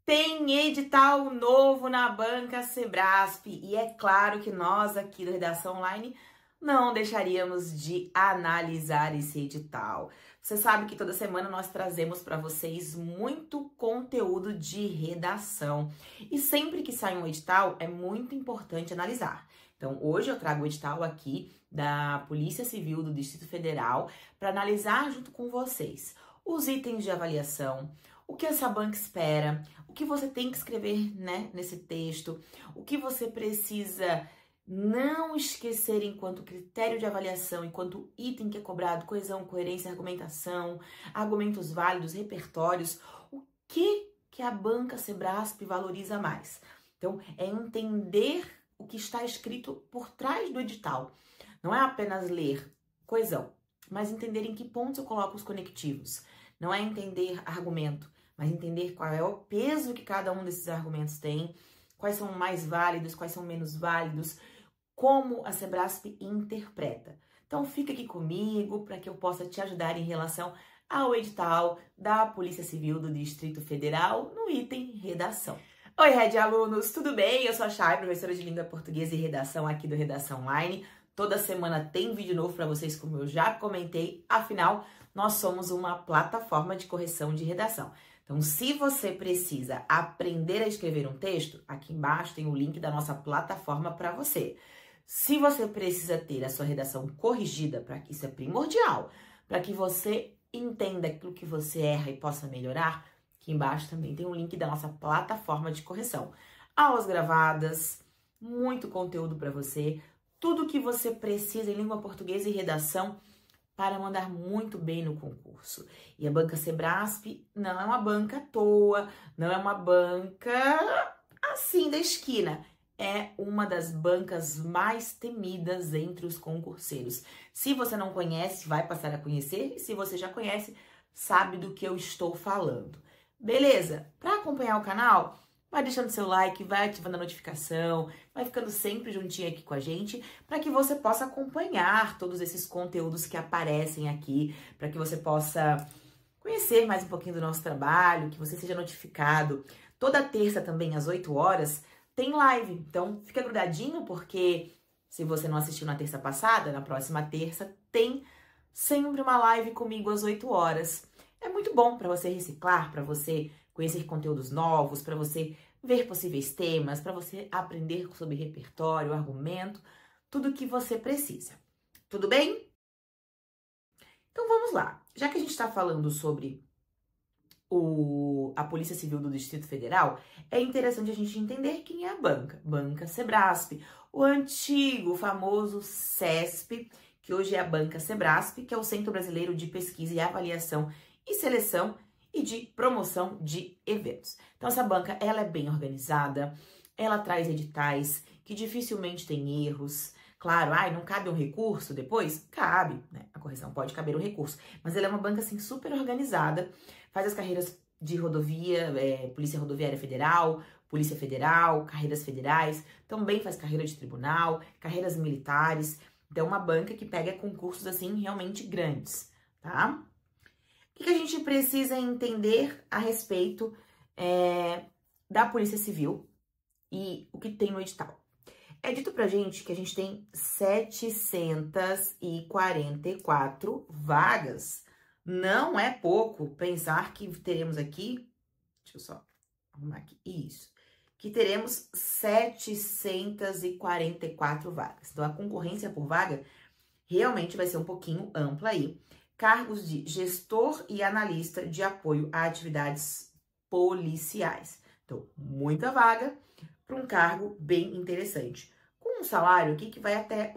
Tem edital novo na banca Sebrasp e é claro que nós aqui da Redação Online não deixaríamos de analisar esse edital. Você sabe que toda semana nós trazemos para vocês muito conteúdo de redação e sempre que sai um edital é muito importante analisar. Então hoje eu trago o edital aqui da Polícia Civil do Distrito Federal para analisar junto com vocês os itens de avaliação, o que essa banca espera, o que você tem que escrever, né, nesse texto, o que você precisa não esquecer enquanto critério de avaliação, enquanto item que é cobrado, coesão, coerência, argumentação, argumentos válidos, repertórios, o que a banca Sebrasp valoriza mais. Então, é entender o que está escrito por trás do edital. Não é apenas ler coesão, mas entender em que pontos eu coloco os conectivos. Não é entender argumento, mas entender qual é o peso que cada um desses argumentos tem, quais são mais válidos, quais são menos válidos, como a Sebrasp interpreta. Então fica aqui comigo para que eu possa te ajudar em relação ao edital da Polícia Civil do Distrito Federal no item redação. Oi, Red alunos, tudo bem? Eu sou a Chay, professora de língua portuguesa e redação aqui do Redação Online. Toda semana tem vídeo novo para vocês, como eu já comentei. Afinal, nós somos uma plataforma de correção de redação. Então, se você precisa aprender a escrever um texto, aqui embaixo tem o link da nossa plataforma para você. Se você precisa ter a sua redação corrigida, para que isso é primordial, para que você entenda aquilo que você erra e possa melhorar, aqui embaixo também tem o link da nossa plataforma de correção. Aulas gravadas, muito conteúdo para você, tudo que você precisa em língua portuguesa e redação para mandar muito bem no concurso. E a banca Sebrasp não é uma banca à toa, não é uma banca assim da esquina. É uma das bancas mais temidas entre os concurseiros. Se você não conhece, vai passar a conhecer. E se você já conhece, sabe do que eu estou falando. Beleza? Para acompanhar o canal, vai deixando seu like, vai ativando a notificação, vai ficando sempre juntinho aqui com a gente, para que você possa acompanhar todos esses conteúdos que aparecem aqui, para que você possa conhecer mais um pouquinho do nosso trabalho, que você seja notificado. Toda terça também, às 8 horas, tem live. Então, fica grudadinho, porque se você não assistiu na terça passada, na próxima terça tem sempre uma live comigo às 8 horas. É muito bom para você reciclar, para você conhecer conteúdos novos, para você ver possíveis temas, para você aprender sobre repertório, argumento, tudo o que você precisa. Tudo bem? Então vamos lá. Já que a gente está falando sobre a Polícia Civil do Distrito Federal, é interessante a gente entender quem é a banca. Banca Sebrasp, o antigo, famoso CESP, que hoje é a Banca Sebrasp, que é o Centro Brasileiro de Pesquisa e Avaliação e Seleção e de Promoção de Eventos. Então essa banca, ela é bem organizada, ela traz editais que dificilmente tem erros. Claro, não cabe um recurso depois? Cabe, né? A correção pode caber um recurso, mas ela é uma banca assim super organizada, faz as carreiras de rodovia, Polícia Rodoviária Federal, Polícia Federal, carreiras federais, também faz carreira de tribunal, carreiras militares. Então é uma banca que pega concursos assim realmente grandes, tá? O que a gente precisa entender a respeito da Polícia Civil e o que tem no edital? É dito pra gente que a gente tem 744 vagas. Não é pouco pensar que teremos aqui, deixa eu só arrumar aqui, isso, que teremos 744 vagas. Então, a concorrência por vaga realmente vai ser um pouquinho ampla aí. Cargos de gestor e analista de apoio a atividades policiais. Então, muita vaga para um cargo bem interessante. Com um salário aqui que vai até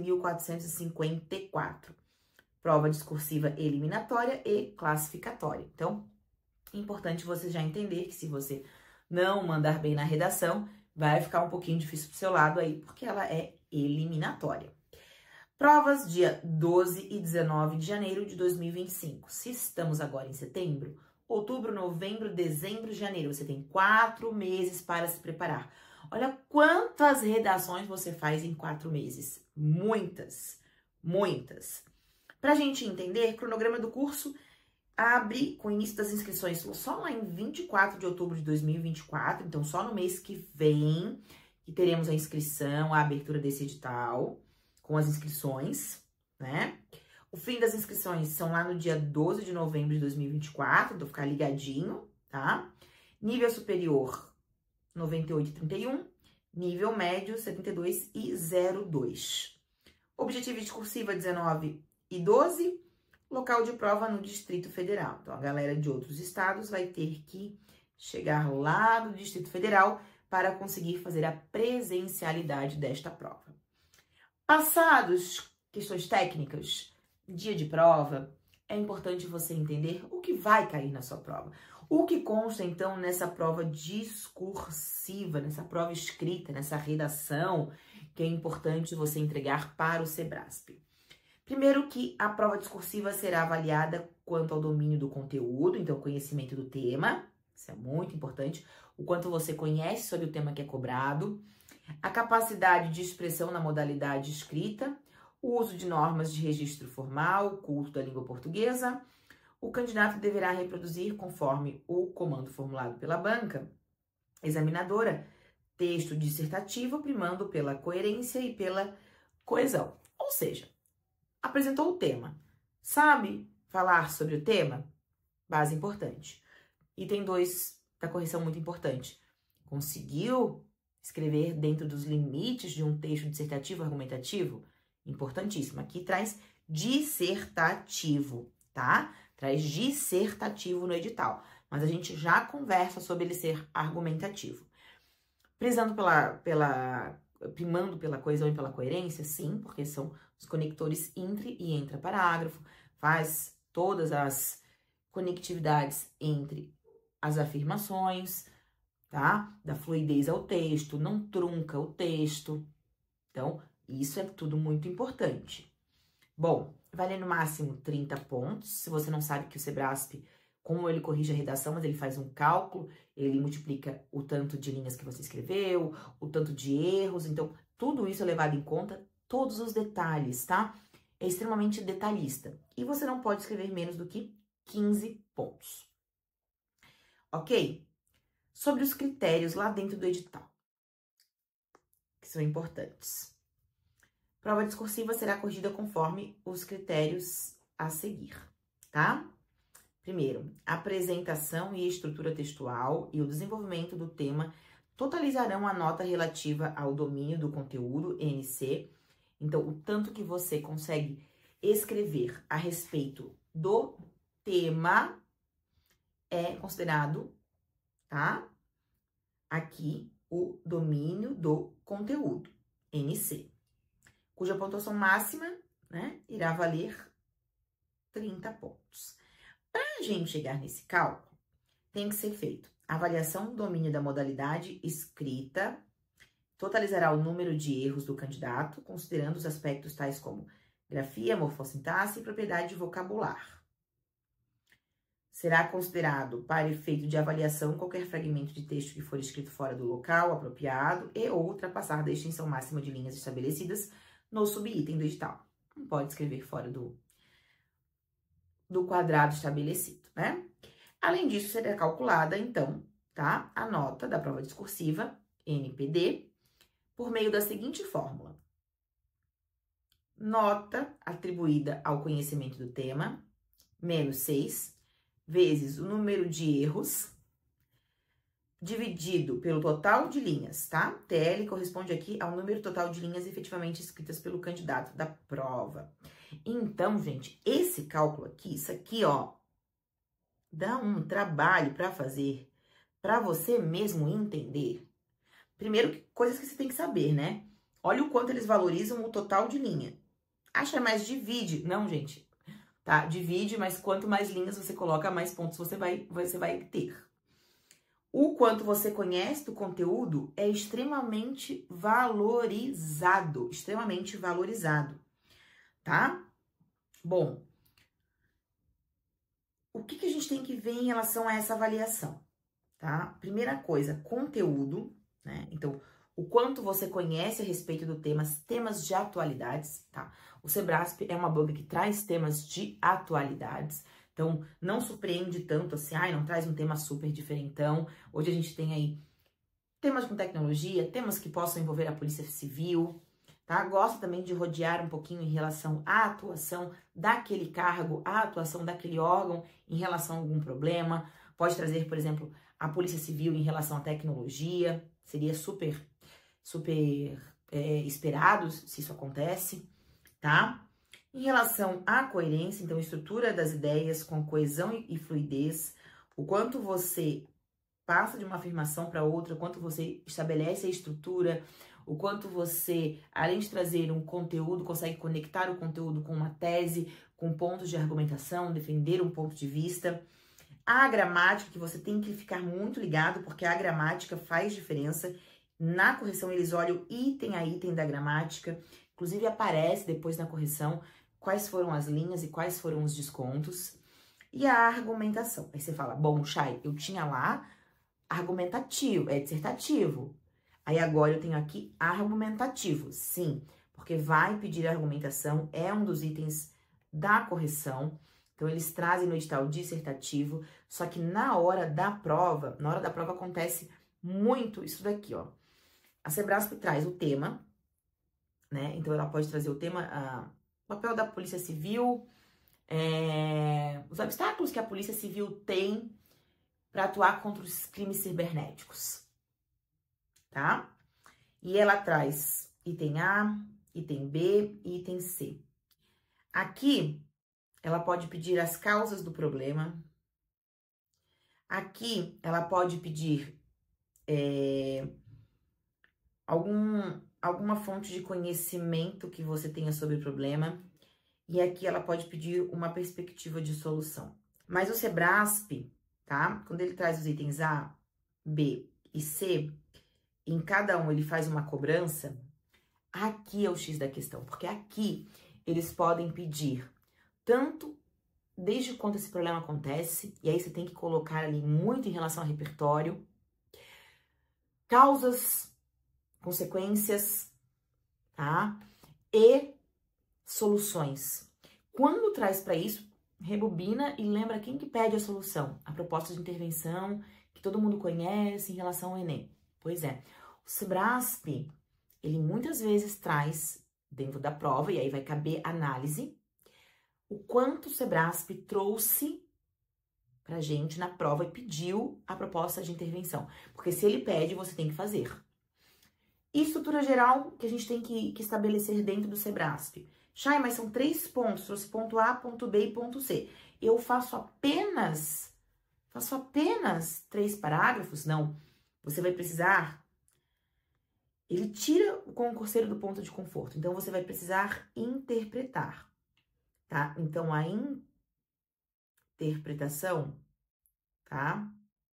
11.454. Prova discursiva eliminatória e classificatória. Então, é importante você já entender que se você não mandar bem na redação, vai ficar um pouquinho difícil pro seu lado aí, porque ela é eliminatória. Provas dia 12 e 19 de janeiro de 2025. Se estamos agora em setembro, outubro, novembro, dezembro, janeiro, você tem 4 meses para se preparar. Olha quantas redações você faz em 4 meses. Muitas, muitas. Pra gente entender, cronograma do curso abre com o início das inscrições só lá em 24 de outubro de 2024, então só no mês que vem que teremos a inscrição, a abertura desse edital, com as inscrições, né? O fim das inscrições são lá no dia 12 de novembro de 2024, então ficar ligadinho, tá? Nível superior, 98,31. Nível médio, 72,02. Objetivo de cursiva, 19 e 12. Local de prova no Distrito Federal. Então, a galera de outros estados vai ter que chegar lá no Distrito Federal para conseguir fazer a presencialidade desta prova. Passados questões técnicas, dia de prova, é importante você entender o que vai cair na sua prova. O que consta, então, nessa prova discursiva, nessa prova escrita, nessa redação, que é importante você entregar para o Sebrasp. Primeiro que a prova discursiva será avaliada quanto ao domínio do conteúdo, então conhecimento do tema, isso é muito importante, o quanto você conhece sobre o tema que é cobrado, a capacidade de expressão na modalidade escrita, o uso de normas de registro formal, culto da língua portuguesa. O candidato deverá reproduzir, conforme o comando formulado pela banca examinadora, texto dissertativo, primando pela coerência e pela coesão. Ou seja, apresentou o tema. Sabe falar sobre o tema? Base importante. Item 2 da correção muito importante. Conseguiu escrever dentro dos limites de um texto dissertativo argumentativo? Importantíssimo. Aqui traz dissertativo, tá? Traz dissertativo no edital. Mas a gente já conversa sobre ele ser argumentativo. Primando pela coesão e pela coerência, sim, porque são os conectores entre e entra parágrafo, faz todas as conectividades entre as afirmações, tá? Dá fluidez ao texto, não trunca o texto. Então, isso é tudo muito importante. Bom, vale no máximo 30 pontos. Se você não sabe que o Sebrasp, como ele corrige a redação, mas ele faz um cálculo, ele multiplica o tanto de linhas que você escreveu, o tanto de erros, então tudo isso é levado em conta, todos os detalhes, tá? É extremamente detalhista. E você não pode escrever menos do que 15 pontos. Ok? Sobre os critérios lá dentro do edital, que são importantes. Prova discursiva será corrigida conforme os critérios a seguir, tá? Primeiro, a apresentação e estrutura textual e o desenvolvimento do tema totalizarão a nota relativa ao domínio do conteúdo, NC. Então, o tanto que você consegue escrever a respeito do tema é considerado, tá? Aqui, o domínio do conteúdo, NC, cuja pontuação máxima, né, irá valer 30 pontos. Para a gente chegar nesse cálculo, tem que ser feito a avaliação do domínio da modalidade escrita, totalizará o número de erros do candidato, considerando os aspectos tais como grafia, morfossintaxe e propriedade vocabular. Será considerado, para efeito de avaliação, qualquer fragmento de texto que for escrito fora do local apropriado e ou ultrapassar da extensão máxima de linhas estabelecidas no subitem do edital. Não pode escrever fora do quadrado estabelecido, né? Além disso, será calculada, então, tá? A nota da prova discursiva, NPD, por meio da seguinte fórmula. Nota atribuída ao conhecimento do tema, menos 6, vezes o número de erros, dividido pelo total de linhas, tá? TL corresponde aqui ao número total de linhas efetivamente escritas pelo candidato da prova. Então, gente, esse cálculo aqui, isso aqui, ó, dá um trabalho para fazer, para você mesmo entender. Primeiro, coisas que você tem que saber, né? Olha o quanto eles valorizam o total de linha. Acha mais divide. Não, gente, tá? Divide, mas quanto mais linhas você coloca, mais pontos você vai ter. O quanto você conhece do conteúdo é extremamente valorizado, tá? Bom, o que a gente tem que ver em relação a essa avaliação, tá? Primeira coisa, conteúdo, né? Então, o quanto você conhece a respeito do temas de atualidades, tá? O Sebrasp é uma banca que traz temas de atualidades. Então, não surpreende tanto assim, ai, não traz um tema super diferentão. Hoje a gente tem aí temas com tecnologia, temas que possam envolver a Polícia Civil, tá? Gosta também de rodear um pouquinho em relação à atuação daquele cargo, à atuação daquele órgão em relação a algum problema. Pode trazer, por exemplo, a Polícia Civil em relação à tecnologia. Seria super esperado se isso acontece, tá? Em relação à coerência, então, estrutura das ideias com coesão e fluidez, o quanto você passa de uma afirmação para outra, o quanto você estabelece a estrutura, o quanto você, além de trazer um conteúdo, consegue conectar o conteúdo com uma tese, com pontos de argumentação, defender um ponto de vista. A gramática, que você tem que ficar muito ligado, porque a gramática faz diferença. Na correção, eles olham item a item da gramática, inclusive aparece depois na correção quais foram as linhas e quais foram os descontos. E a argumentação. Aí você fala, bom, Chay, eu tinha lá argumentativo, dissertativo. Aí agora eu tenho aqui argumentativo, sim, porque vai pedir argumentação, é um dos itens da correção. Então, eles trazem no edital dissertativo, só que na hora da prova acontece muito isso daqui, ó. A Sebrasp traz o tema, né? Então, ela pode trazer o tema, o papel da Polícia Civil, os obstáculos que a Polícia Civil tem para atuar contra os crimes cibernéticos, tá? E ela traz item A, item B e item C. Aqui, ela pode pedir as causas do problema. Aqui, ela pode pedir alguma fonte de conhecimento que você tenha sobre o problema. E aqui, ela pode pedir uma perspectiva de solução. Mas o Sebrasp, tá? Quando ele traz os itens A, B e C, em cada um ele faz uma cobrança, aqui é o X da questão. Porque aqui, eles podem pedir tanto desde quando esse problema acontece, e aí você tem que colocar ali muito em relação ao repertório, causas, consequências, tá? E soluções. Quando traz para isso, rebobina e lembra quem que pede a solução, a proposta de intervenção que todo mundo conhece em relação ao Enem. Pois é, o Sebrasp, ele muitas vezes traz dentro da prova, e aí vai caber análise, o quanto o Sebrasp trouxe pra gente na prova e pediu a proposta de intervenção. Porque se ele pede, você tem que fazer. E estrutura geral que a gente tem que estabelecer dentro do Sebrasp. Chay, mas são 3 pontos, trouxe ponto A, ponto B e ponto C. Eu faço apenas 3 parágrafos? Não. Você vai precisar... Ele tira o concurseiro do ponto de conforto. Então, você vai precisar interpretar. Tá? Então, a interpretação, tá?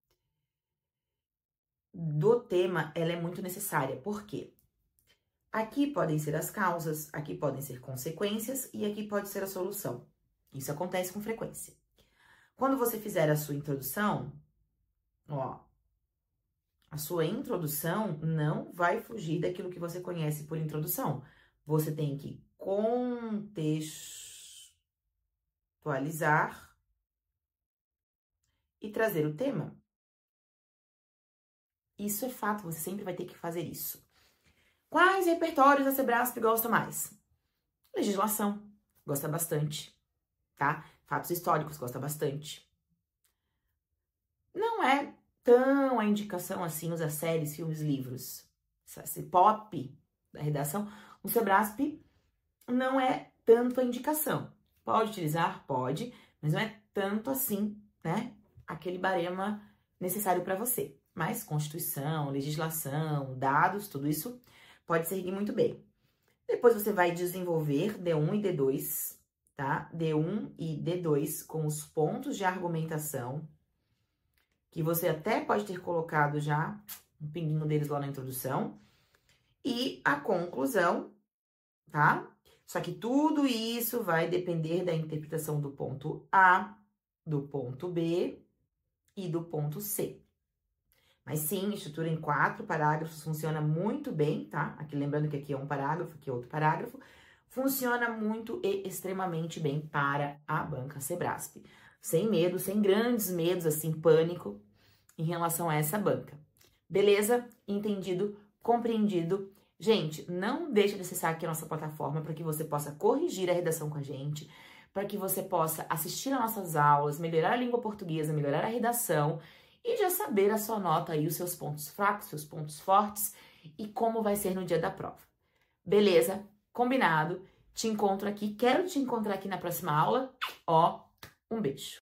Do tema, ela é muito necessária. Por quê? Aqui podem ser as causas, aqui podem ser consequências e aqui pode ser a solução. Isso acontece com frequência. Quando você fizer a sua introdução, ó, a sua introdução não vai fugir daquilo que você conhece por introdução. Você tem que contextualizar e trazer o tema. Isso é fato, você sempre vai ter que fazer isso. Quais repertórios a Sebrasp gosta mais? Legislação, gosta bastante, tá? Fatos históricos, gosta bastante. Não é tão a indicação assim usar séries, filmes, livros. Esse pop da redação, o Sebrasp não é tanto a indicação. Pode utilizar? Pode, mas não é tanto assim, né? Aquele barema necessário para você. Mas Constituição, legislação, dados, tudo isso pode seguir muito bem. Depois você vai desenvolver D1 e D2, tá? D1 e D2 com os pontos de argumentação, que você até pode ter colocado já um pinguinho deles lá na introdução. E a conclusão, tá? Só que tudo isso vai depender da interpretação do ponto A, do ponto B e do ponto C. Mas sim, estrutura em 4 parágrafos funciona muito bem, tá? Aqui lembrando que aqui é um parágrafo, aqui é outro parágrafo. Funciona muito e extremamente bem para a banca Sebrasp. sem medo, sem grandes medos, assim, pânico em relação a essa banca. Beleza? Entendido? Compreendido? Gente, não deixe de acessar aqui a nossa plataforma para que você possa corrigir a redação com a gente, para que você possa assistir às nossas aulas, melhorar a língua portuguesa, melhorar a redação e já saber a sua nota aí, os seus pontos fracos, seus pontos fortes e como vai ser no dia da prova. Beleza? Combinado? Te encontro aqui, quero te encontrar aqui na próxima aula. Ó, um beijo.